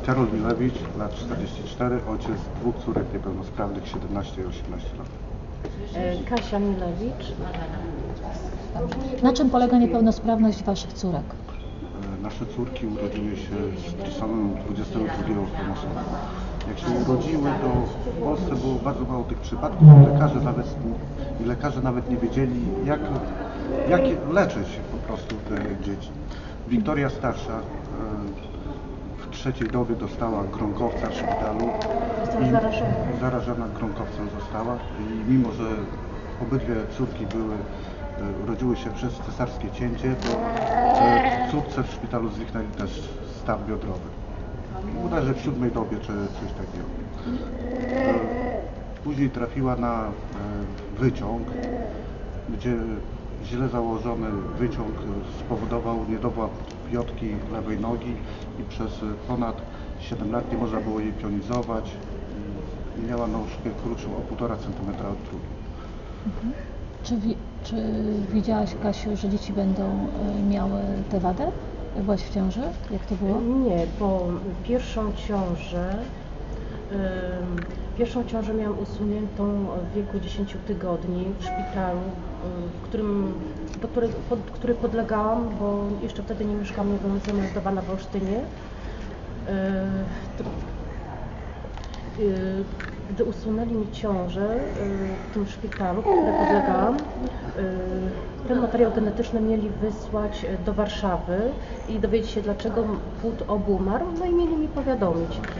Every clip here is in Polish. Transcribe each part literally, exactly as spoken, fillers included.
Karol Milewicz, lat czterdzieści cztery, ojciec dwóch córek niepełnosprawnych, siedemnaście i osiemnaście lat. Kasia Milewicz. Na czym polega niepełnosprawność Waszych córek? Nasze córki urodziły się z tym samym dwudziestego drugiego chromosomu. Jak się urodziły, to w Polsce było bardzo mało tych przypadków i lekarze nawet, i lekarze nawet nie wiedzieli, jak, jak leczyć po prostu te dzieci. Wiktoria starsza w trzeciej dobie dostała gronkowca w szpitalu i zarażona gronkowcem została i mimo, że obydwie córki były urodziły się przez cesarskie cięcie, to córce w szpitalu zniknęli też staw biodrowy. Bodajże w siódmej dobie czy coś takiego. Później trafiła na wyciąg, gdzie źle założony wyciąg spowodował niedowład piątki lewej nogi i przez ponad siedem lat nie można było jej pionizować. Miała nóżkę krótszą o półtora centymetra od drugiej. Mhm. Czy, wi czy widziałaś, Kasiu, że dzieci będą y, miały tę wadę? Jak byłaś w ciąży? Jak to było? Nie, bo pierwszą ciążę, y, pierwszą ciążę miałam usuniętą w wieku dziesięciu tygodni w szpitalu, y, w którym, do której, pod, który podlegałam, bo jeszcze wtedy nie mieszkałam, nie byłam zameldowana w Olsztynie. Y, to, y, Gdy usunęli mi ciążę y, w tym szpitalu, któremu podlegałam, y, ten materiał genetyczny mieli wysłać do Warszawy i dowiedzieć się, dlaczego płód obumarł, no i mieli mi powiadomić. Y,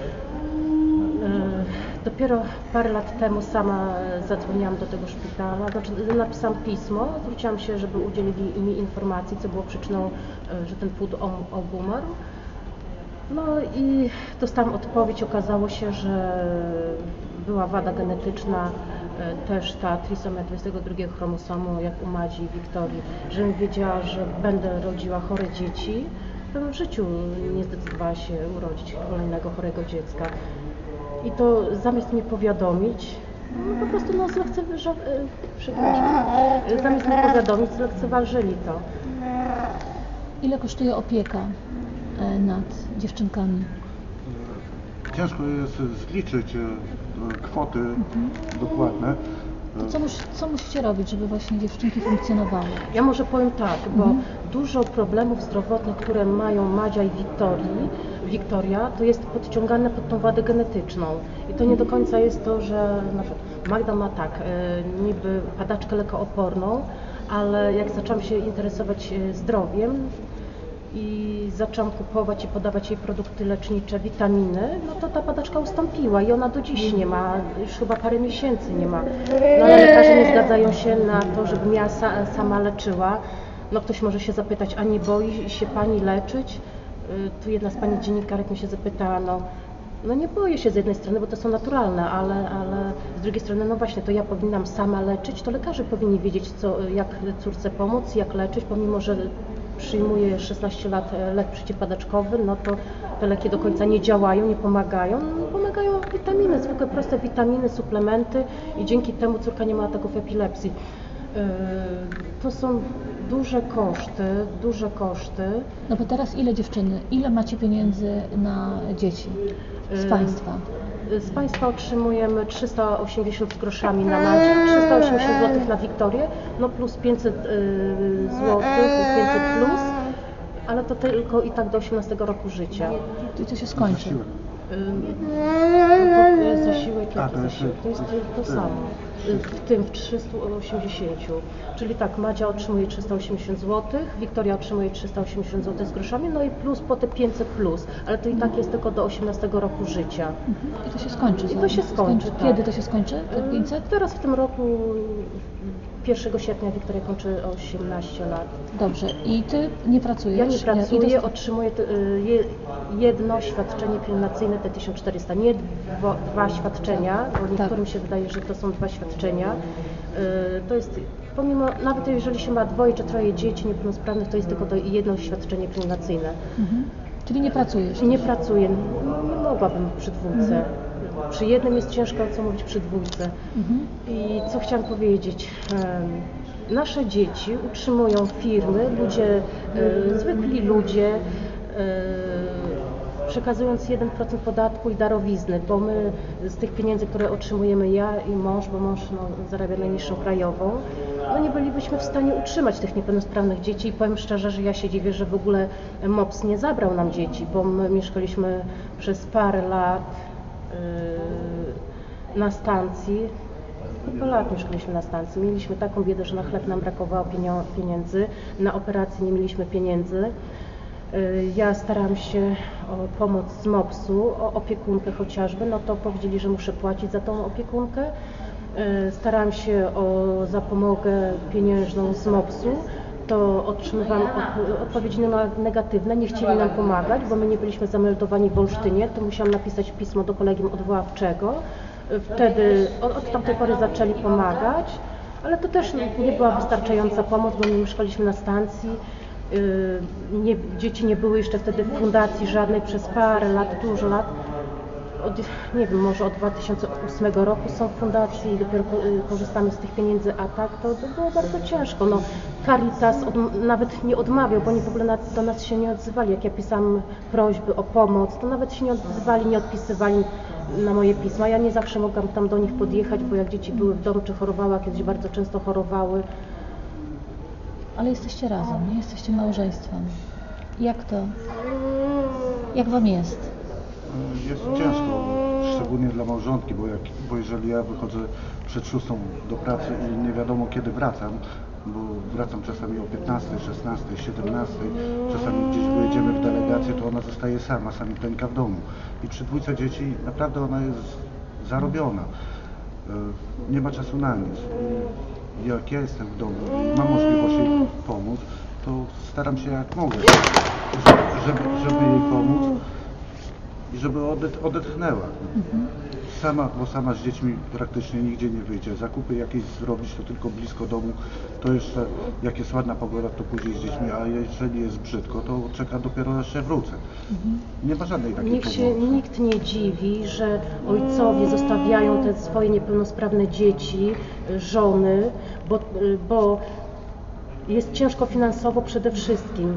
dopiero parę lat temu sama zadzwoniłam do tego szpitala, znaczy napisałam pismo, zwróciłam się, żeby udzielili mi informacji, co było przyczyną, y, że ten płód obumarł. No i dostałam odpowiedź, okazało się, że była wada genetyczna, też ta trisomia dwudziestego drugiego chromosomu, jak u Madzi i Wiktorii, żebym wiedziała, że będę rodziła chore dzieci, to w życiu nie zdecydowała się urodzić kolejnego chorego dziecka. I to zamiast mnie powiadomić, no po prostu no zlekceważyli, przepraszam, zamiast mnie powiadomić, zlekceważyli to. Ile kosztuje opieka nad dziewczynkami? Ciężko jest zliczyć kwoty mhm. dokładne. To co, mus, co musicie robić, żeby właśnie dziewczynki funkcjonowały? Ja może powiem tak, bo mhm. dużo problemów zdrowotnych, które mają Madzia i Wiktorii, Wiktoria, to jest podciągane pod tą wadę genetyczną. I to nie do końca jest to, że na przykład Magda ma tak, niby padaczkę lekooporną, ale jak zaczęłam się interesować zdrowiem, i zaczęłam kupować i podawać jej produkty lecznicze, witaminy, no to ta padaczka ustąpiła i ona do dziś nie ma, już chyba parę miesięcy nie ma. No ale lekarze nie zgadzają się na to, żeby ja sa, sama leczyła. No ktoś może się zapytać, a nie boi się Pani leczyć? Tu jedna z Pani dziennikarek mi się zapytała, no, no nie boję się z jednej strony, bo to są naturalne, ale, ale z drugiej strony, no właśnie, to ja powinnam sama leczyć, to lekarze powinni wiedzieć, co, jak córce pomóc, jak leczyć, pomimo że przyjmuje szesnaście lat lek przeciwpadaczkowy, no to te leki do końca nie działają, nie pomagają. No, pomagają witaminy, zwykłe proste witaminy, suplementy i dzięki temu córka nie ma ataków epilepsji. Yy, to są duże koszty, duże koszty. No bo teraz ile dziewczyny, ile macie pieniędzy na dzieci z Państwa? Yy, z Państwa otrzymujemy trzysta osiemdziesiąt z groszami na Madzie, trzysta osiemdziesiąt złotych na Wiktorię, no plus pięćset yy, złotych, pięćset plus, ale to tylko i tak do osiemnastego roku życia. I co się skończy? Yy, to zasiłek, jaki zasiłek? To jest to samo. W tym w trzystu osiemdziesięciu. Czyli tak, Madzia otrzymuje trzysta osiemdziesiąt złotych, Wiktoria otrzymuje trzysta osiemdziesiąt złotych z groszami, no i plus po te pięćset plus, ale to i tak jest tylko do osiemnastego roku życia. I to się skończy. I to się skończy, skończy. tak. Kiedy to się skończy, te pięćset? Teraz w tym roku, pierwszego sierpnia Wiktoria kończy osiemnaście lat. Dobrze. I Ty nie pracujesz? Ja nie pracuję, dost... otrzymuję jedno świadczenie pielęgnacyjne, te tysiąc czterysta, nie dwa, dwa świadczenia, bo niektórym tak się wydaje, że to są dwa świadczenia. To jest, pomimo, nawet jeżeli się ma dwoje czy troje dzieci niepełnosprawnych, to jest tylko to jedno świadczenie pielęgnacyjne. Mhm. Czyli nie pracujesz? Nie pracuję, nie mogłabym przy dwójce. Mhm. Przy jednym jest ciężko, co mówić przy dwójce. Mhm. I co chciałam powiedzieć? Nasze dzieci utrzymują firmy, ludzie, zwykli ludzie, przekazując jeden procent podatku i darowizny, bo my z tych pieniędzy, które otrzymujemy ja i mąż, bo mąż no, zarabia najniższą krajową, no nie bylibyśmy w stanie utrzymać tych niepełnosprawnych dzieci i powiem szczerze, że ja się dziwię, że w ogóle MOPS nie zabrał nam dzieci, bo my mieszkaliśmy przez parę lat yy, na stacji. Kilka lat mieszkaliśmy na stacji. Mieliśmy taką biedę, że na chleb nam brakowało pieniędzy, na operacje nie mieliśmy pieniędzy. Ja starałam się o pomoc z mopsu, o opiekunkę chociażby, no to powiedzieli, że muszę płacić za tą opiekunkę. Starałam się o zapomogę pieniężną z mopsu, to otrzymywałam odpowiedzi negatywne, nie chcieli nam pomagać, bo my nie byliśmy zameldowani w Olsztynie, to musiałam napisać pismo do kolegium odwoławczego. Wtedy od, od tamtej pory zaczęli pomagać, ale to też nie była wystarczająca pomoc, bo my mieszkaliśmy na stacji. Yy, nie, dzieci nie były jeszcze wtedy w fundacji żadnej przez parę lat, dużo lat. Od, nie wiem, może od dwa tysiące ósmego roku są w fundacji i dopiero korzystamy z tych pieniędzy, a tak to, to było bardzo ciężko. No, Caritas od, nawet nie odmawiał, bo oni w ogóle na, do nas się nie odzywali. Jak ja pisałam prośby o pomoc, to nawet się nie odzywali, nie odpisywali na moje pisma. Ja nie zawsze mogłam tam do nich podjechać, bo jak dzieci były w domu czy chorowały, a kiedyś bardzo często chorowały. Ale jesteście razem, nie? Jesteście małżeństwem. Jak to? Jak wam jest? Jest ciężko, szczególnie dla małżonki, bo, jak, bo jeżeli ja wychodzę przed szóstą do pracy i nie wiadomo kiedy wracam, bo wracam czasami o piętnastej, szesnastej, siedemnastej, czasami gdzieś wyjedziemy w delegację, to ona zostaje sama, sami pęka w domu. I przy dwójce dzieci naprawdę ona jest zarobiona. Nie ma czasu na nic. I jak ja jestem w domu i mam możliwość jej pomóc, to staram się jak mogę, żeby, żeby jej pomóc i żeby odet, odetchnęła. Sama, bo sama z dziećmi praktycznie nigdzie nie wyjdzie. Zakupy jakieś zrobić to tylko blisko domu, to jeszcze jak jest ładna pogoda, to później z dziećmi, a jeżeli jest brzydko, to czeka dopiero aż się wrócę. Nie ma żadnej takiej Nikt pomocy. się, nikt nie dziwi, że ojcowie zostawiają te swoje niepełnosprawne dzieci, żony, bo, bo jest ciężko finansowo przede wszystkim.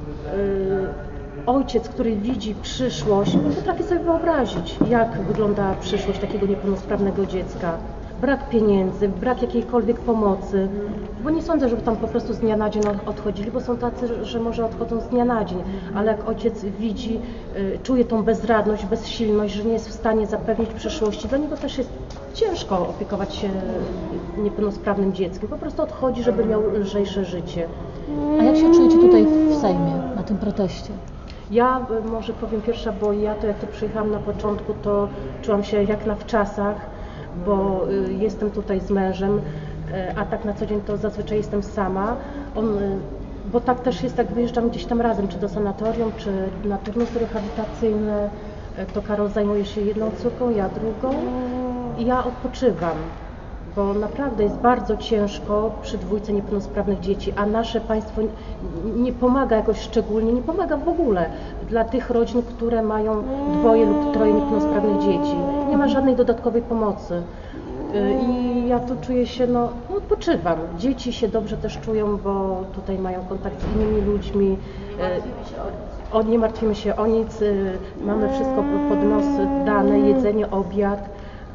Ojciec, który widzi przyszłość, potrafi sobie wyobrazić, jak wygląda przyszłość takiego niepełnosprawnego dziecka. Brak pieniędzy, brak jakiejkolwiek pomocy, bo nie sądzę, żeby tam po prostu z dnia na dzień odchodzili, bo są tacy, że może odchodzą z dnia na dzień, ale jak ojciec widzi, czuje tą bezradność, bezsilność, że nie jest w stanie zapewnić przyszłości, dla niego też jest ciężko opiekować się niepełnosprawnym dzieckiem, po prostu odchodzi, żeby miał lżejsze życie. A jak się czujecie tutaj w Sejmie, na tym proteście? Ja może powiem pierwsza, bo ja to jak to przyjechałam na początku, to czułam się jak na wczasach, bo y, jestem tutaj z mężem, y, a tak na co dzień to zazwyczaj jestem sama. On, y, bo tak też jest, jak wyjeżdżamy gdzieś tam razem, czy do sanatorium, czy na turnusy rehabilitacyjne, y, to Karol zajmuje się jedną córką, ja drugą i ja odpoczywam. Bo naprawdę jest bardzo ciężko przy dwójce niepełnosprawnych dzieci, a nasze państwo nie pomaga jakoś szczególnie, nie pomaga w ogóle dla tych rodzin, które mają dwoje lub troje niepełnosprawnych dzieci. Nie ma żadnej dodatkowej pomocy. I ja tu czuję się, no, no odpoczywam. Dzieci się dobrze też czują, bo tutaj mają kontakt z innymi ludźmi. O, nie martwimy się o nic, mamy wszystko pod nos dane, jedzenie, obiad.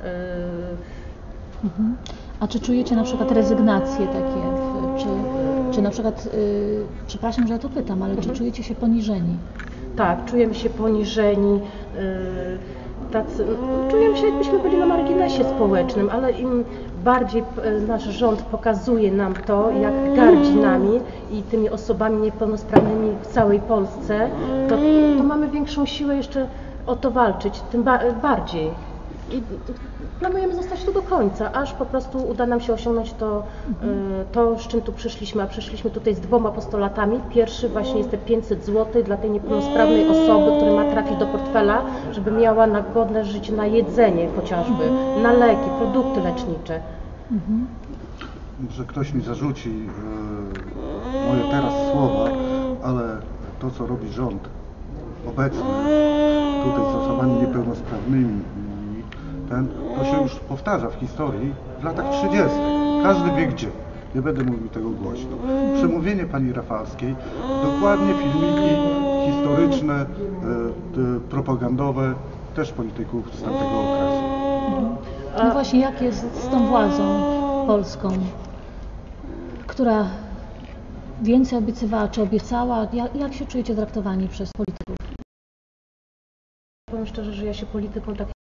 Mhm. A czy czujecie na przykład rezygnacje takie, czy, czy na przykład, yy, przepraszam, że ja to pytam, ale czy czujecie się poniżeni? Tak, czujemy się poniżeni, yy, tacy, czujemy się jakbyśmy byli na marginesie społecznym, ale im bardziej nasz rząd pokazuje nam to, jak gardzi nami i tymi osobami niepełnosprawnymi w całej Polsce, to, to mamy większą siłę jeszcze o to walczyć, tym ba bardziej. I planujemy zostać tu do końca, aż po prostu uda nam się osiągnąć to, to, z czym tu przyszliśmy, a przyszliśmy tutaj z dwoma postulatami. Pierwszy właśnie jest te pięćset złotych dla tej niepełnosprawnej osoby, która ma trafić do portfela, żeby miała na godne życie, na jedzenie chociażby, na leki, produkty lecznicze. Mhm. Że ktoś mi zarzuci e, moje teraz słowa, ale to, co robi rząd obecny, tutaj z osobami niepełnosprawnymi, ten, to się już powtarza w historii w latach trzydziestych. Każdy wie gdzie. Nie będę mówił tego głośno. Przemówienie pani Rafalskiej, dokładnie filmiki historyczne, e, e, propagandowe, też polityków z tamtego okresu. No właśnie, jak jest z tą władzą polską, która więcej obiecywała, czy obiecała? Jak, jak się czujecie traktowani przez polityków? Powiem szczerze, że ja się polityką tak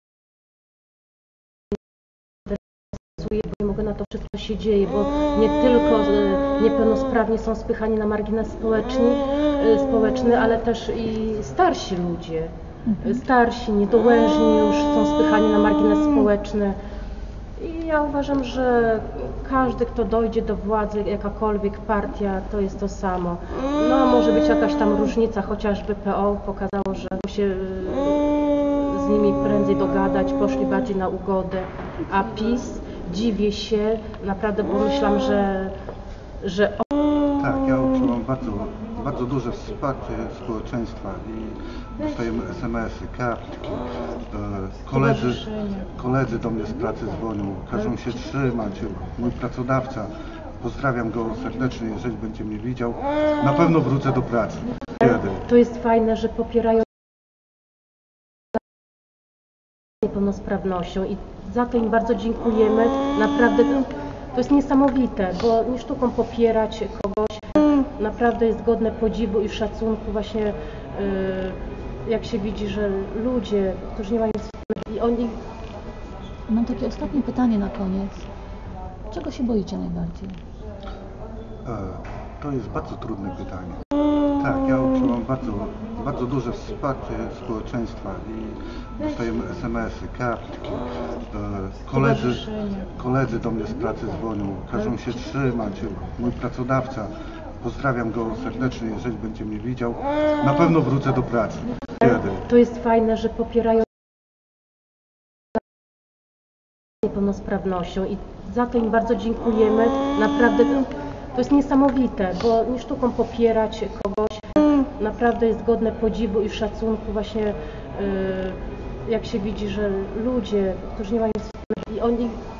nie interesuję, bo nie mogę na to wszystko, co się dzieje, bo nie tylko e, niepełnosprawni są spychani na margines społeczny, e, społeczny, ale też i starsi ludzie. Mhm. Starsi, niedołężni już są spychani na margines społeczny. I ja uważam, że każdy, kto dojdzie do władzy, jakakolwiek partia, to jest to samo. No, może być jakaś tam różnica, chociażby P O pokazało, że się z nimi prędzej dogadać, poszli bardziej na ugodę, a PiS, dziwię się, naprawdę, bo myślałam, że, że Tak, ja odczuwam bardzo, bardzo duże wsparcie społeczeństwa i dostajemy es em esy, kartki. E, koledzy, koledzy do mnie z pracy dzwonią, każą się trzymać. Mój pracodawca, pozdrawiam go serdecznie, jeżeli będzie mnie widział. Na pewno wrócę do pracy. Kiedy? to jest fajne, że popierają niepełnosprawnością i za to im bardzo dziękujemy. Naprawdę to, to jest niesamowite, bo nie sztuką popierać kogoś, naprawdę jest godne podziwu i szacunku właśnie, yy, jak się widzi, że ludzie, którzy nie mają i oni... Mam takie ostatnie pytanie na koniec. Czego się boicie najbardziej? E, to jest bardzo trudne pytanie. Tak, ja odczuwam bardzo, bardzo duże wsparcie społeczeństwa i dostajemy es em esy, kartki. E, koledzy, koledzy do mnie z pracy dzwonią, każą się trzymać. Mój pracodawca, pozdrawiam go serdecznie, jeżeli będzie mnie widział. Na pewno wrócę do pracy. Kiedy? To jest fajne, że popierają niepełnosprawnością i za to im bardzo dziękujemy. Naprawdę to, to jest niesamowite, bo nie sztuką popierać kogoś, naprawdę jest godne podziwu i szacunku właśnie, yy, jak się widzi, że ludzie, którzy nie mają i oni